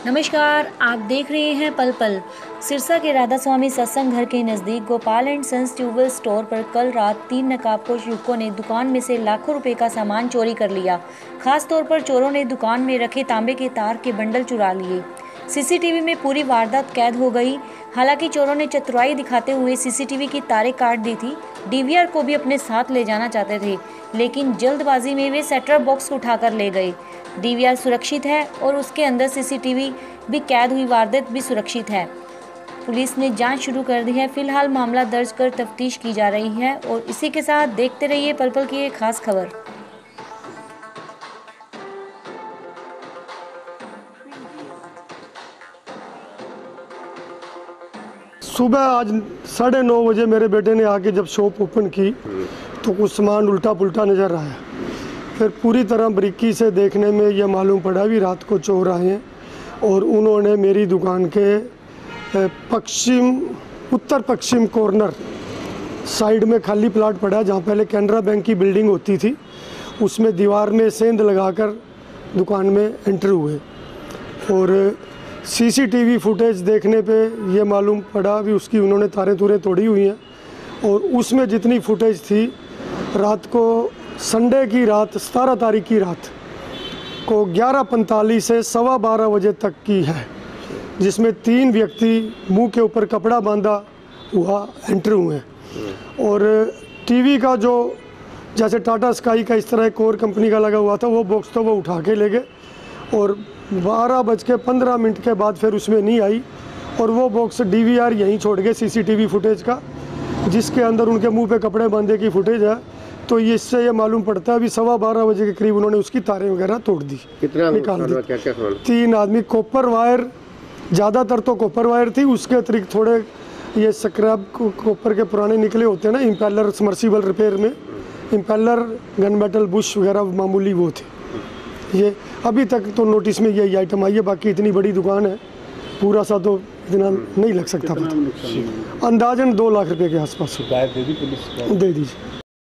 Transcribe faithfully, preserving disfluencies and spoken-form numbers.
नमस्कार, आप देख रहे हैं पल पल। सिरसा के राधा स्वामी सत्संग घर के नज़दीक Gopal and sons tube well store पर कल रात तीन नकाबपोश युवकों ने दुकान में से लाखों रुपए का सामान चोरी कर लिया। खास तौर पर चोरों ने दुकान में रखे तांबे के तार के बंडल चुरा लिए। सीसीटीवी में पूरी वारदात कैद हो गई। हालांकि चोरों ने चतुराई दिखाते हुए सीसीटीवी की तारें काट दी थी। डीवीआर को भी अपने साथ ले जाना चाहते थे, लेकिन जल्दबाजी में वे सेटअप बॉक्स उठाकर ले गए। डीवीआर सुरक्षित है और उसके अंदर सीसीटीवी भी कैद हुई वारदात भी सुरक्षित है। पुलिस ने जांच शुरू कर दी है। फिलहाल मामला दर्ज कर तफ्तीश की जा रही है। और इसी के साथ देखते रहिए पल पल की एक खास खबर। सुबह आज साढ़े नौ बजे मेरे बेटे ने आके जब शॉप ओपन की तो कुछ सामान उल्टा पुल्टा नज़र आया। फिर पूरी तरह बारीकी से देखने में यह मालूम पड़ा भी रात को चोर आए हैं और उन्होंने मेरी दुकान के पश्चिम उत्तर पश्चिम कॉर्नर साइड में खाली प्लाट पड़ा जहाँ पहले कैनरा बैंक की बिल्डिंग होती थी, उसमें दीवार में सेंध लगाकर दुकान में एंटर हुए। और सीसीटीवी फुटेज देखने पे ये मालूम पड़ा भी उसकी उन्होंने तारें तूरें तोड़ी हुई हैं। और उसमें जितनी फुटेज थी रात को संडे की रात सतारह तारीख की रात को ग्यारह पैंतालीस से सवा बारह बजे तक की है, जिसमें तीन व्यक्ति मुंह के ऊपर कपड़ा बांधा हुआ एंटर हुए हैं। और टीवी का जो जैसे टाटा स्काई का इस तरह एक और कंपनी का लगा हुआ था वो बॉक्स तो वो उठा के ले गए। और बारह बज के पंद्रह मिनट के बाद फिर उसमें नहीं आई और वो बॉक्स डीवीआर यहीं छोड़ गए सीसीटीवी फुटेज का, जिसके अंदर उनके मुंह पे कपड़े बांधे की फुटेज है। तो ये इससे ये मालूम पड़ता है भी सवा बारह बजे के करीब उन्होंने उसकी तारें वगैरह तोड़ दी, कितना निकाल दी। क्या क्या तीन आदमी, कॉपर वायर ज़्यादातर तो कॉपर वायर थी, उसके अतिरिक्त थोड़े ये स्क्रैप कॉपर के पुराने निकले होते हैं ना इम्पेलर समर्सिबल रिपेयर में, इम्पेलर गन मेटल बुश वगैरह मामूली वो थे। ये अभी तक तो नोटिस में यही आइटम आई है। बाकी इतनी बड़ी दुकान है, पूरा सा तो इतना नहीं लग सकता पता। अंदाजन दो लाख रुपए के आसपास शिकायत दे दी पुलिस को? दे दीजिए।